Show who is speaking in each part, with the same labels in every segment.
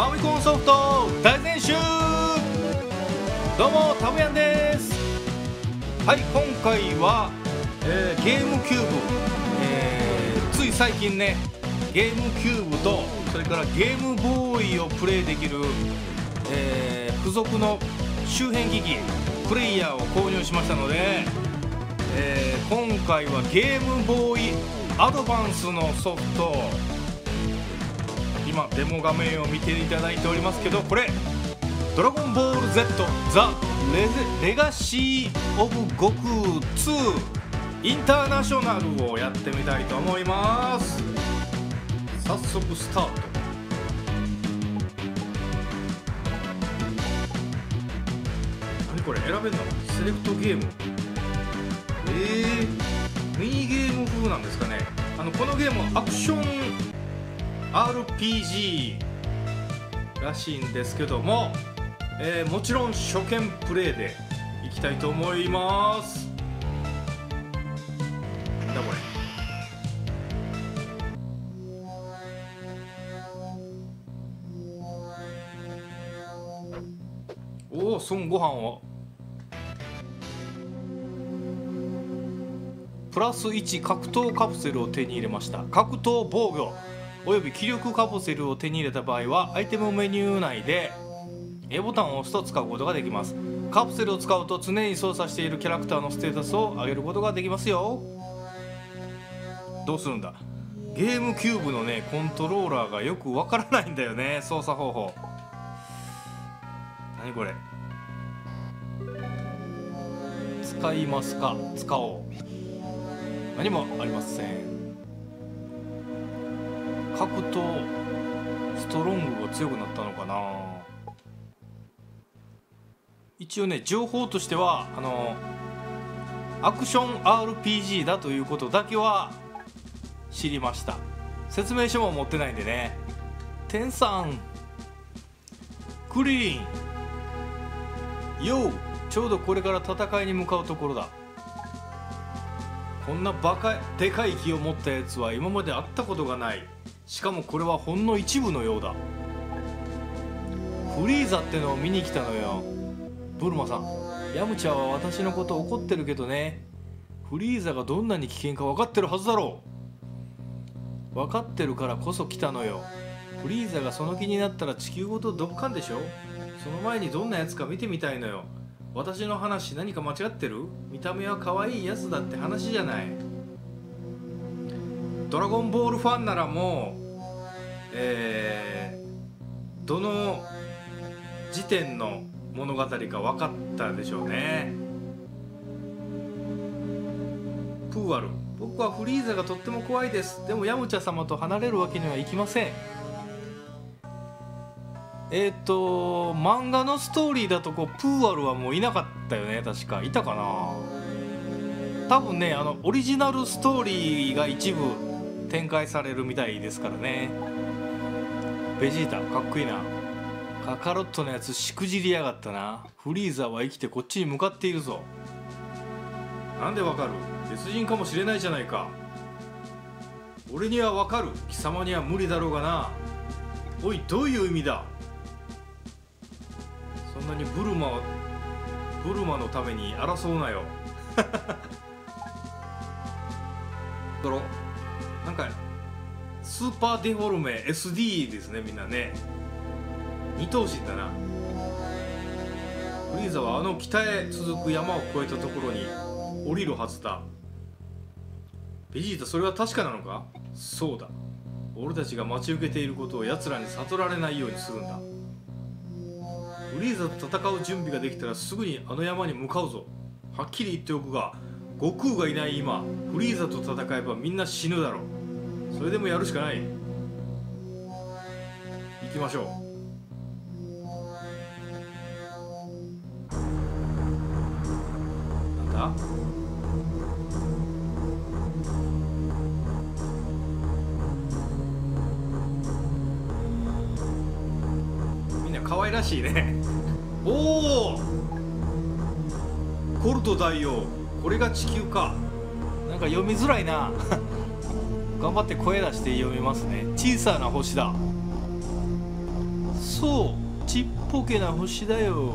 Speaker 1: マミコンソフト大全集。どうもタムヤンです。はい、今回は、ゲームキューブ、つい最近ねゲームキューブとそれからゲームボーイをプレイできる、付属の周辺機器プレイヤーを購入しましたので、今回はゲームボーイアドバンスのソフト、今デモ画面を見ていただいておりますけど、これドラゴンボール Z ザ・レガシー・オブ・悟空2インターナショナルをやってみたいと思います。早速スタート。何これ、選べるの？セレクトゲーム。ミニゲーム風なんですかね。このゲームはアクション RPG らしいんですけども、もちろん初見プレイでいきたいと思います。なんだこれ。おお、孫悟飯をプラス1格闘カプセルを手に入れました。格闘防御および気力カプセルを手に入れた場合はアイテムメニュー内で A ボタンを押すと使うことができます。カプセルを使うと常に操作しているキャラクターのステータスを上げることができますよ。どうするんだ。ゲームキューブのねコントローラーがよくわからないんだよね、操作方法。何これ。使いますか。使おう。何もありません。格闘ストロングが強くなったのかな。一応ね情報としてはアクション RPG だということだけは知りました。説明書も持ってないんでね。テンさんクリーンヨー、ちょうどこれから戦いに向かうところだ。こんなバカでかい木を持ったやつは今まで会ったことがない。しかもこれはほんの一部のようだ。フリーザってのを見に来たのよ。ブルマさん、ヤムチャは私のこと怒ってるけどね、フリーザがどんなに危険か分かってるはずだろう。分かってるからこそ来たのよ。フリーザがその気になったら地球ごとドッカンでしょ。その前にどんなやつか見てみたいのよ。私の話何か間違ってる？見た目は可愛いやつだって話じゃない。ドラゴンボールファンならもう、どの時点の物語か分かったでしょうね。プーアル、僕はフリーザがとっても怖いです。でもヤムチャ様と離れるわけにはいきません。漫画のストーリーだとプーアルはもういなかったよね。確かいたかな。多分ねオリジナルストーリーが一部展開されるみたいですからね。ベジータかっこいいな。カカロットのやつしくじりやがったな。フリーザは生きてこっちに向かっているぞ。なんでわかる？別人かもしれないじゃないか。俺にはわかる、貴様には無理だろうがな。おい、どういう意味だ。そんなにブルマのために争うなよ。だろ、なんかスーパーデフォルメ SD ですね、みんなね。二頭身だな。フリーザは北へ続く山を越えたところに降りるはずだ。ベジータ、それは確かなのか？そうだ。俺たちが待ち受けていることを奴らに悟られないようにするんだ。フリーザと戦う準備ができたらすぐに山に向かうぞ。はっきり言っておくが、悟空がいない今フリーザと戦えばみんな死ぬだろう。それでもやるしかない。行きましょう。なんだ？みんな可愛らしいね。おお、コルト大王、これが地球か。なんか読みづらいな。頑張って声出して読みますね。小さな星だ。 そうちっぽけな星だよ。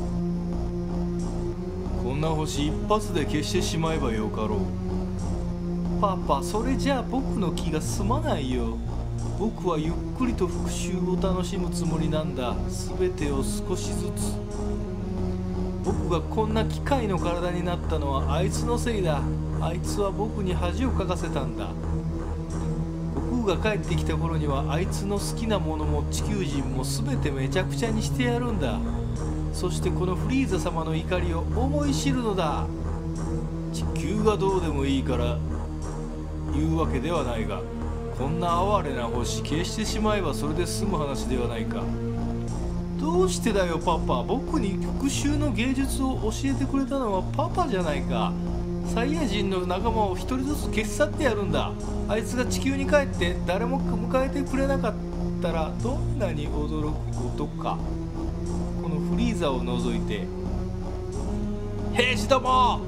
Speaker 1: こんな星一発で消してしまえばよかろう。パパ、それじゃあ僕の気が済まないよ。僕はゆっくりと復讐を楽しむつもりなんだ。全てを少しずつ。僕がこんな機械の体になったのはあいつのせいだ。あいつは僕に恥をかかせたんだ。悟空が帰ってきた頃にはあいつの好きなものも地球人も全てめちゃくちゃにしてやるんだ。そしてこのフリーザ様の怒りを思い知るのだ。地球がどうでもいいから言うわけではないが、こんな哀れな星消してしまえばそれで済む話ではないか。どうしてだよパパ。僕に復讐の芸術を教えてくれたのはパパじゃないか。サイヤ人の仲間を一人ずつ消し去ってやるんだ。あいつが地球に帰って誰も迎えてくれなかったらどんなに驚くことか。このフリーザを除いて。兵士ども。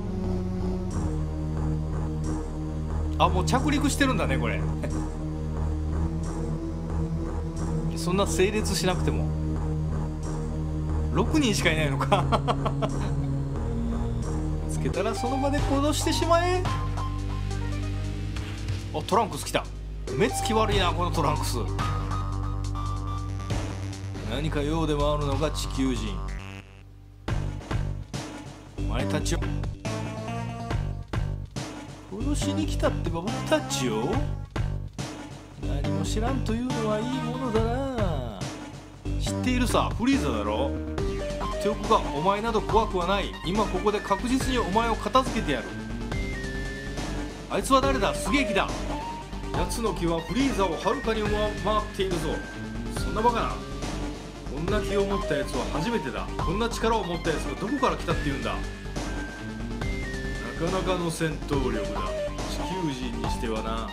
Speaker 1: あ、もう着陸してるんだねこれそんな整列しなくても。6人しかいないのか見つけたらその場で行動してしまえ。あ、トランクス来た。目つき悪いなこのトランクス。何か用でもあるのが地球人。お前たちを殺しに来たってば僕たちを。何も知らんというのはいいものだな。知っているさ、フリーザだろ。言っておくがお前など怖くはない。今ここで確実にお前を片付けてやる。あいつは誰だ。すげえ気だ。奴の気はフリーザをはるかに上回っているぞ。そんなバカな。こんな気を持ったやつは初めてだ。こんな力を持ったやつがどこから来たっていうんだ。なかなかの戦闘力だ。地球人にしてはな。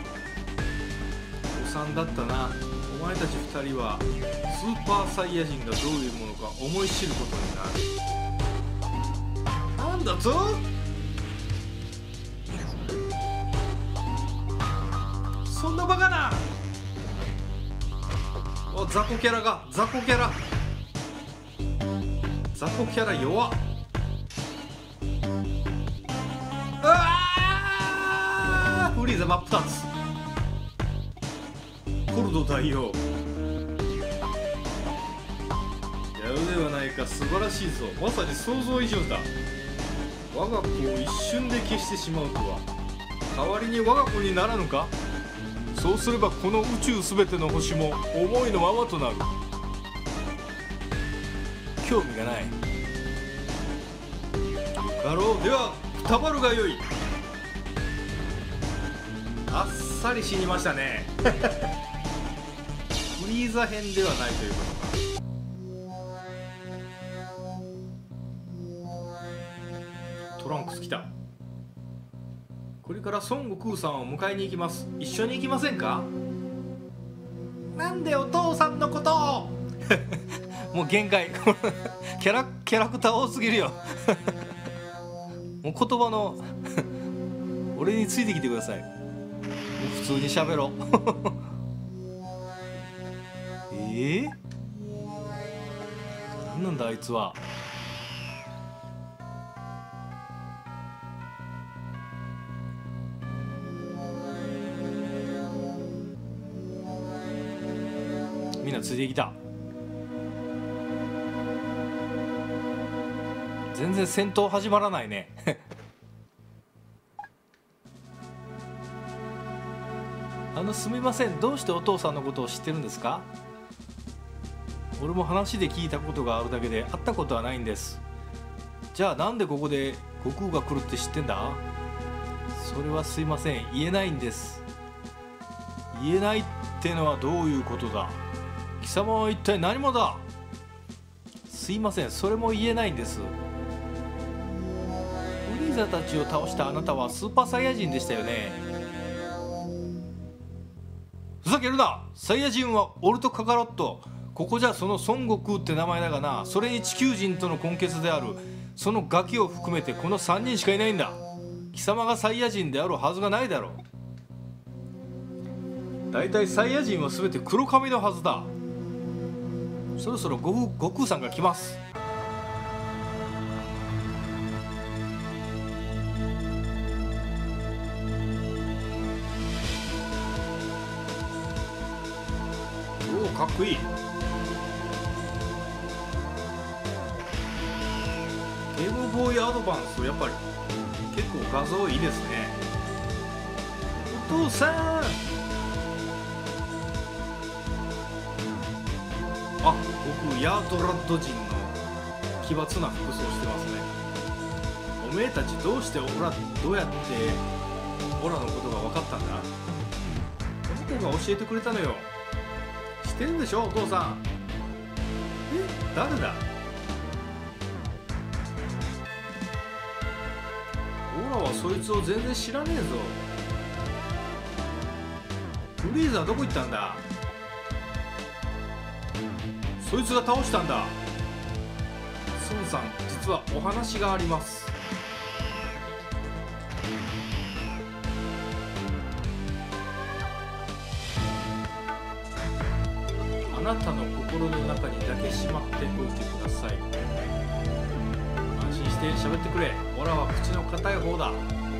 Speaker 1: 誤算だったな。お前たち2人はスーパーサイヤ人がどういうものか思い知ることになる。なんだと。そんなバカな。お、雑魚キャラが、雑魚キャラ弱っ。うわー、フリーザ真っ二つ。コルド大王やるではないか。素晴らしいぞ。まさに想像以上だ。我が子を一瞬で消してしまうとは。代わりに我が子にならぬか。そうすればこの宇宙すべての星も思いのままとなる。興味がない。よかろう。ではくたばるがよい。あっさり死にましたねフリーザ編ではないということか。トランクス来た。これから孫悟空さんを迎えに行きます。一緒に行きませんか。なんでお父さんのことをもう限界キャラクター多すぎるよもう言葉の俺についてきてください。もう普通に喋ろ何なんだあいつは。みんなついてきた。全然戦闘始まらないねすみません、どうしてお父さんのことを知ってるんですか。俺も話で聞いたことがあるだけで会ったことはないんです。じゃあなんでここで悟空が来るって知ってんだ。それはすいません、言えないんです。言えないってのはどういうことだ。貴様は一体何者だ。すいません、それも言えないんです。フリーザたちを倒したあなたはスーパーサイヤ人でしたよね。ふざけるな。サイヤ人は俺とカカロット。ここじゃその孫悟空って名前だがな。それに地球人との根結であるそのガキを含めてこの3人しかいないんだ。貴様がサイヤ人であるはずがないだろう。だいたいサイヤ人は全て黒髪のはずだ。 そろそろ悟空さんが来ます。おお、かっこいい。ゲームボーイアドバンス、やっぱり結構画像いいですね。お父さん、あ、僕ヤートラッド人の奇抜な服装してますね。おめえたちどうしてどうやってオラのことが分かったんだ。この子が教えてくれたのよ。知ってるんでしょお父さん。え、誰だ。オラはそいつを全然知らねえぞ。フリーザーどこ行ったんだ。そいつが倒したんだ。孫さん、実はお話があります。あなたの心の中にだけしまっておいてください。安心して喋ってくれ。オラは口の固い方だ。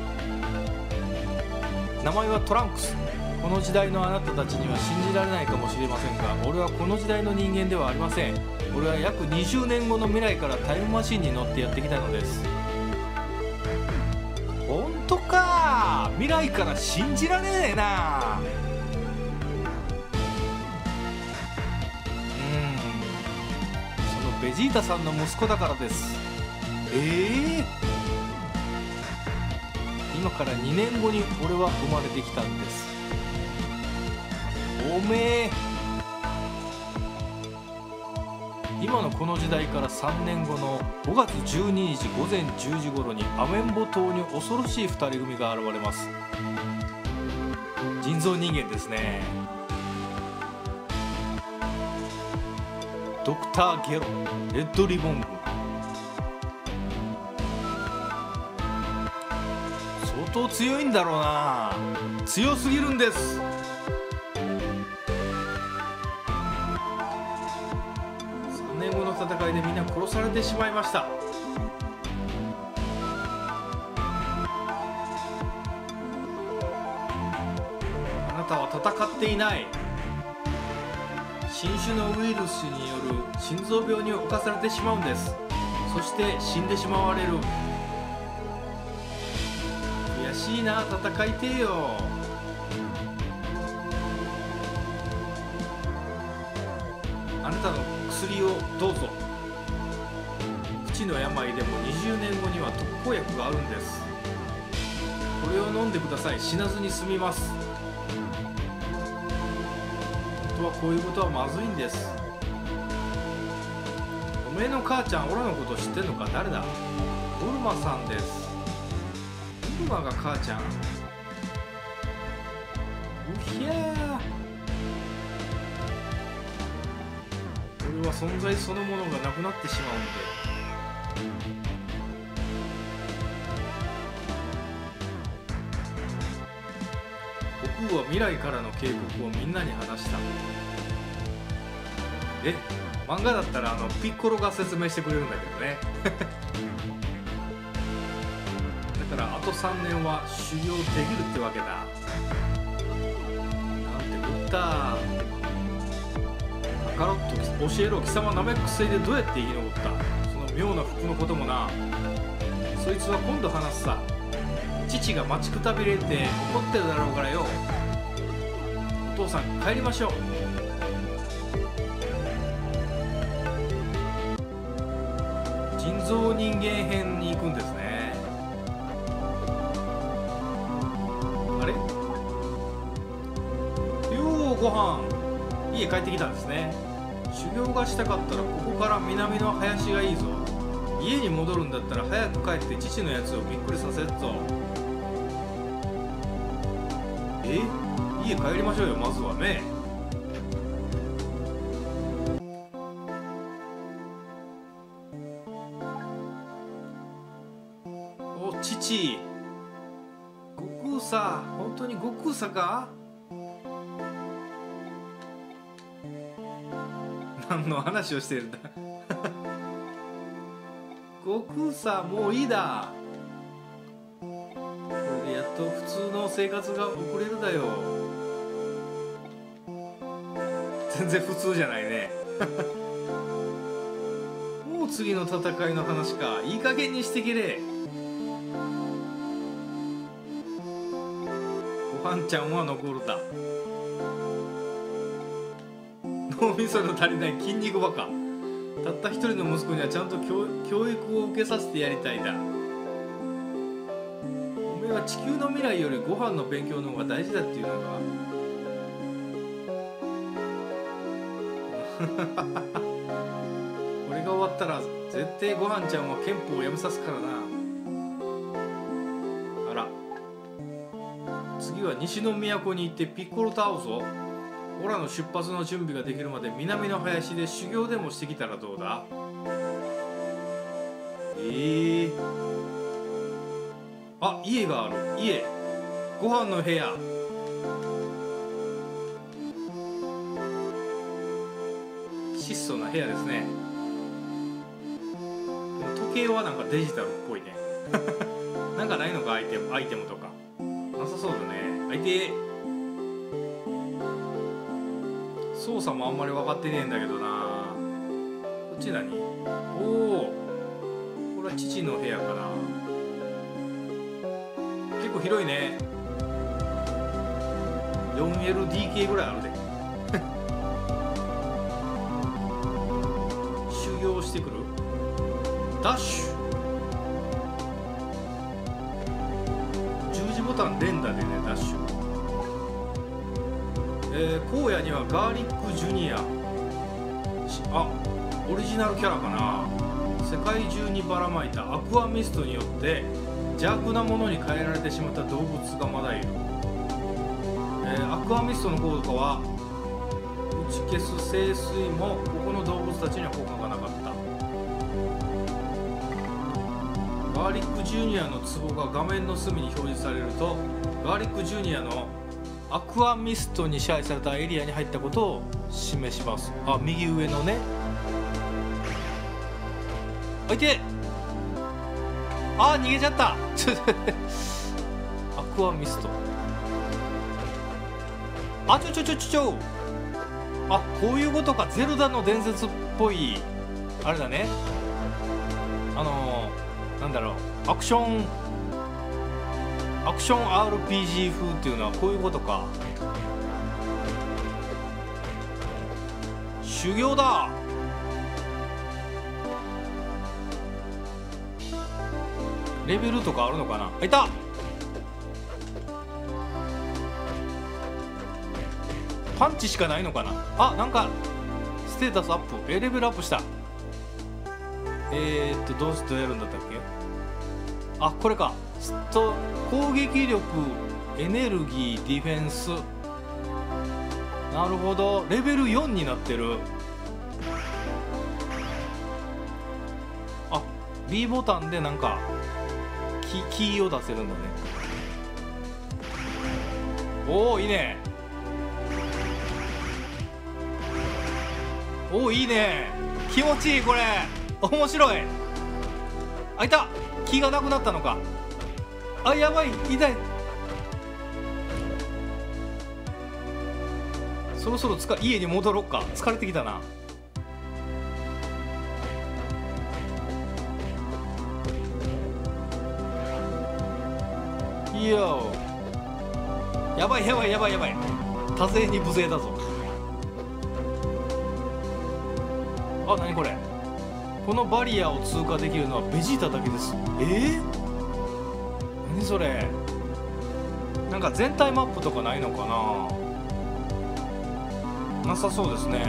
Speaker 1: 名前はトランクス。この時代のあなたたちには信じられないかもしれませんが、俺はこの時代の人間ではありません。俺は約20年後の未来からタイムマシンに乗ってやってきたのです。本当か。未来から信じられねえな。そのベジータさんの息子だからです。今から2年後に俺は生まれてきたんです。おめえ、今のこの時代から3年後の5月12日午前10時頃にアメンボ島に恐ろしい2人組が現れます。人造人間ですね。ドクターゲロ、レッドリボン軍。相当強いんだろうな。強すぎるんです。3年後の戦いでみんな殺されてしまいました。あなたは戦っていない。新種のウイルスによる心臓病に侵されてしまうんです。そして死んでしまわれる。悔しいな。戦いてえよ。あなたの薬をどうぞ。不治の病でも20年後には特効薬があるんです。これを飲んでください。死なずに済みます。本当はこういうことはまずいんです。おめえの母ちゃん、オラのこと知ってんのか。誰だ。ボルマさんです。ボルマが母ちゃん。うひゃー。俺は存在そのものがなくなってしまうんで。悟空は未来からの警告をみんなに話した。漫画だったらピッコロが説明してくれるんだけどね。だからあと3年は修行できるってわけだ。なんてこったカロット教えろ。貴様ナメック星でどうやって生き残った。その妙な服のこともな。そいつは今度話すさ。父が待ちくたびれて怒ってるだろうからよ。お父さん帰りましょう。人造人間編に行くんですね。あれ、ようご飯。家帰ってきたんですね。修行がしたかったらここから南の林がいいぞ。家に戻るんだったら早く帰って父のやつをびっくりさせっぞ。家帰りましょうよ。まずはね。お父、悟空さ。本当に悟空さか。 飯の話をしてるんだ悟空さんもういいだ。これでやっと普通の生活が送れるだよ。全然普通じゃないねもう次の戦いの話か。いい加減にしてけれ。ごはんちゃんは残るだ。脳みその足りない筋肉バカ。たった一人の息子にはちゃんと教育を受けさせてやりたいだ。おめえは地球の未来よりご飯の勉強の方が大事だっていうのかこれが終わったら絶対ごはんちゃんは憲法をやめさすからな。あら、次は西の都に行ってピッコロと会うぞ。オラの出発の準備ができるまで南の林で修行でもしてきたらどうだ。あ、家がある。家、ご飯の部屋。質素な部屋ですね。でも時計はなんかデジタルっぽいねなんかないのか、アイテムとかなさそうだね。相手操作もあんまり分かってねえんだけどな。こっち何？おお、これは父の部屋かな。結構広いね。 4LDK ぐらいあるで修行してくる。ダッシュ十字ボタン連打でね、ダッシュ。荒野にはガーリックジュニア、あ、オリジナルキャラかな。世界中にばらまいたアクアミストによって邪悪なものに変えられてしまった動物がまだいる。アクアミストの効果は打ち消す聖水もここの動物たちには効果がなかった。ガーリックジュニアのツボが画面の隅に表示されると、ガーリックジュニアのアクアミストに支配されたエリアに入ったことを示します。あ、右上のね。あ、いて。あ、逃げちゃったアクアミスト。あ、ちょ。あ、こういうことか。ゼルダの伝説っぽいあれだね。なんだろう、アクション RPG 風っていうのはこういうことか。修行だ。レベルとかあるのかな。あ、いた。パンチしかないのかな。あ、なんかステータスアップ。レベルアップした。どうやるんだったっけ。あ、これか。攻撃力、エネルギー、ディフェンス。なるほど、レベル4になってる。あ、B ボタンでなんかキーを出せるんだね。おお、いいね。おお、いいね。気持ちいい。これ面白い。あ、いた。気がなくなったのか。あ、やばい、痛い。そろそろ家に戻ろっか。疲れてきたな。いや、やばい。多勢に無勢だぞ。あ、何これ。このバリアを通過できるのはベジータだけです。何それ。なんか全体マップとかないのかな。なさそうですね。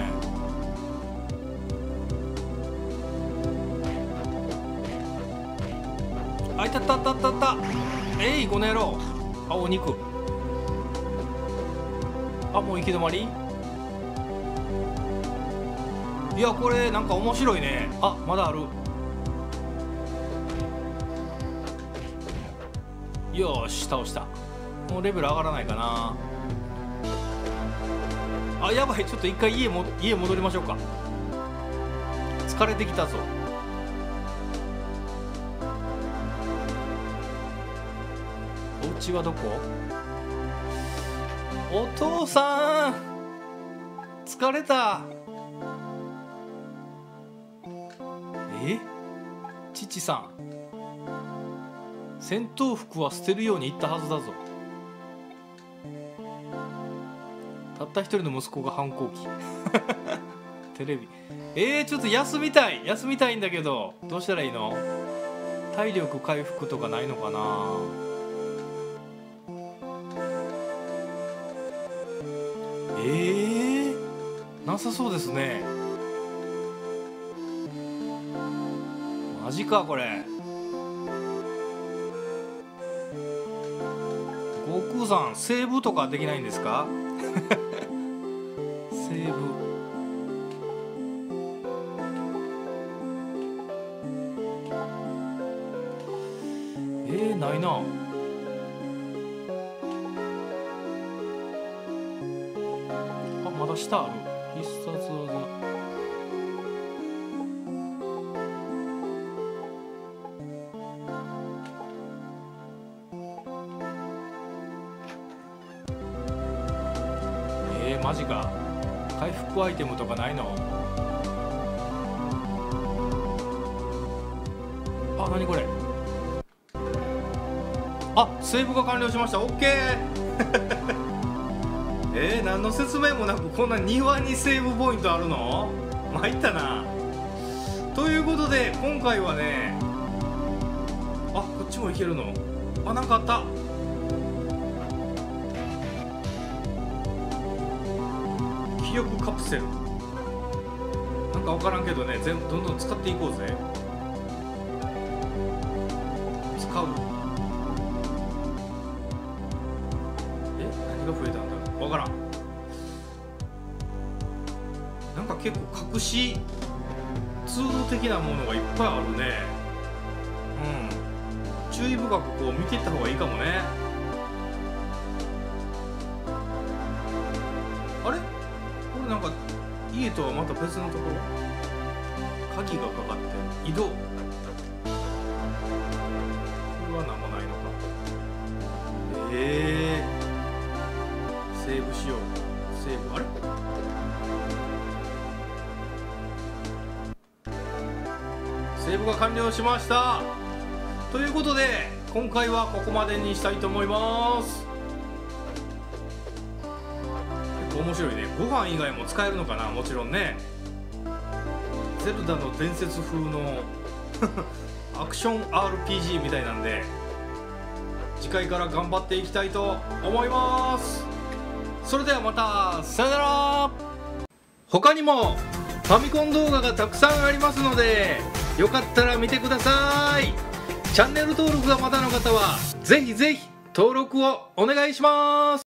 Speaker 1: あ、いた。えい、この野郎。あ、お肉。あ、もう行き止まり。いや、これなんか面白いね。あ、まだある。よし、倒した。もうレベル上がらないかな。あ、やばい。ちょっと一回家戻りましょうか。 疲れてきたぞ。お家はどこ？お父さん疲れた。父さん、戦闘服は捨てるように言ったはずだぞ。たった一人の息子が反抗期テレビちょっと休みたいんだけど、どうしたらいいの？体力回復とかないのかな。なさそうですね。マジかこれ。悟空さん、セーブとかできないんですか？セーブないな。あ、まだ下ある。必殺技。マジか。回復アイテムとかないの？あ、何これ。あ、セーブが完了しました。オッケー何の説明もなくこんな庭にセーブポイントあるの？参ったな。ということで今回はね、あ、こっちも行けるの？あ、なんかあった。記憶カプセルなんか分からんけどね、全部どんどん使っていこうぜ。使う。何が増えたんだろう、分からん。なんか結構隠しツール的なものがいっぱいあるね。注意深くこう見ていった方がいいかもね。あれ、これなんか家とはまた別のところ、鍵がかかってる。移動、これは何もないのか。セーブしよう。セーブ、あれ、セーブが完了しました。ということで今回はここまでにしたいと思います。結構面白いね。ご飯以外も使えるのかな。もちろんね、ゼルダの伝説風のアクション RPG みたいなんで、次回から頑張っていきたいと思います。それではまた、さよなら。他にもファミコン動画がたくさんありますので、よかったら見てください。チャンネル登録がまだの方はぜひぜひ登録をお願いします。